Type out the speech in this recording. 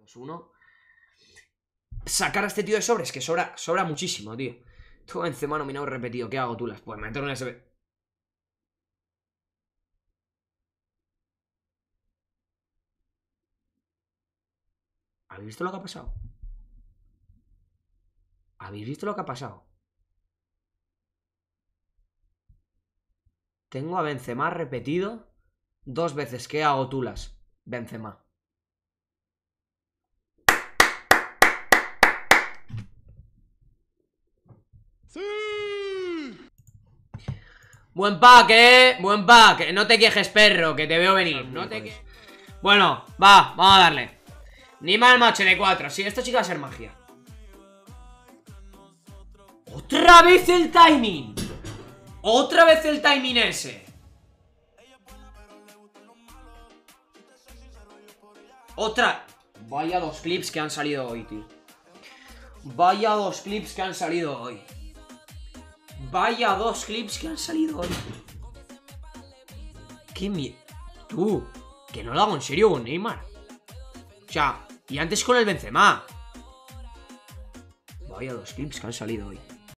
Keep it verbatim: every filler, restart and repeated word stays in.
dos uno. Sacar a este tío de sobres, que sobra, sobra muchísimo, tío. Tú Benzema nominado repetido. ¿Qué hago, Tulas? Pues meter un S B. ¿Habéis visto lo que ha pasado? ¿Habéis visto lo que ha pasado? Tengo a Benzema repetido dos veces. ¿Qué hago, Tulas? Benzema. ¡Sí! Buen pack, eh. Buen pack. No te quejes, perro, que te veo venir. No te quejes. Bueno, va, vamos a darle. Ni mal macho de cuatro. Sí, esto sí que va a ser magia. ¡Otra vez el timing! ¡Otra vez el timing ese! ¡Otra! Vaya dos clips que han salido hoy, tío. Vaya dos clips que han salido hoy. Vaya dos clips que han salido hoy. ¡Qué mierda! Tú, que no lo hago en serio con Neymar. O sea, y antes con el Benzema. Vaya dos clips que han salido hoy.